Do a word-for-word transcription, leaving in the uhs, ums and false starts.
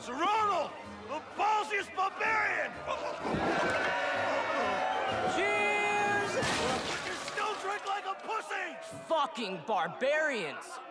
Ronald, the ballsiest barbarian! Cheers! You still drink like a pussy! Fucking barbarians!